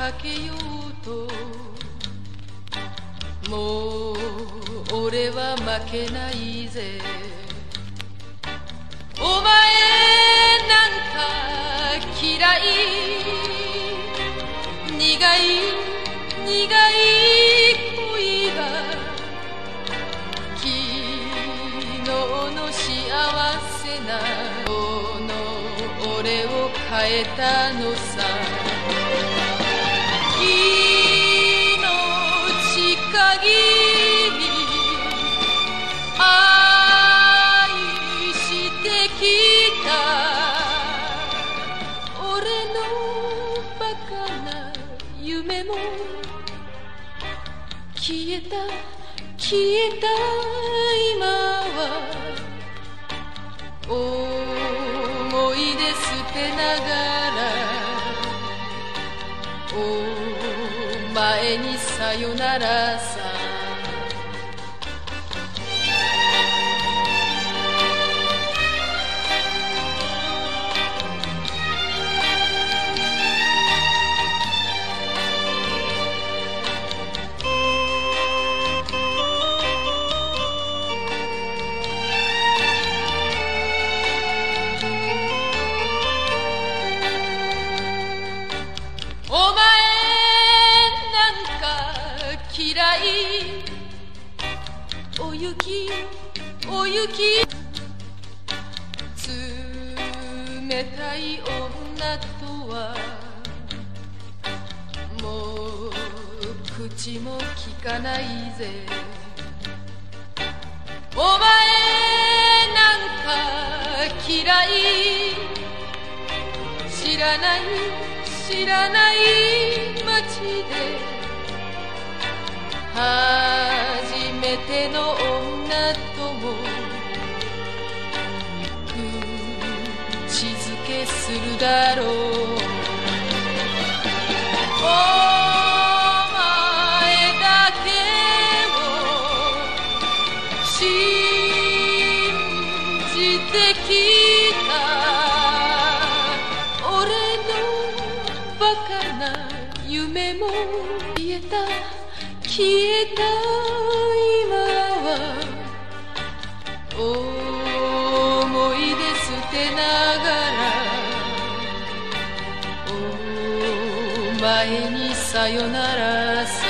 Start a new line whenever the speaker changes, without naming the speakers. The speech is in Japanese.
かけようともう俺は負けないぜ。お前なんか嫌い、苦い苦い恋が昨日の幸せなこの俺を変えたのさ。命限り愛してきた俺のバカな夢も消えた消えた今は思い出捨てながらお前にさよならさ。嫌いお雪お雪冷たい女とはもう口も聞かないぜ。お前なんか嫌い知らない知らない街で初めての女とも口づけするだろう。お前だけを信じてきた俺のバカな夢も消えた消えた今は思い出捨てながらお前にさよならさ。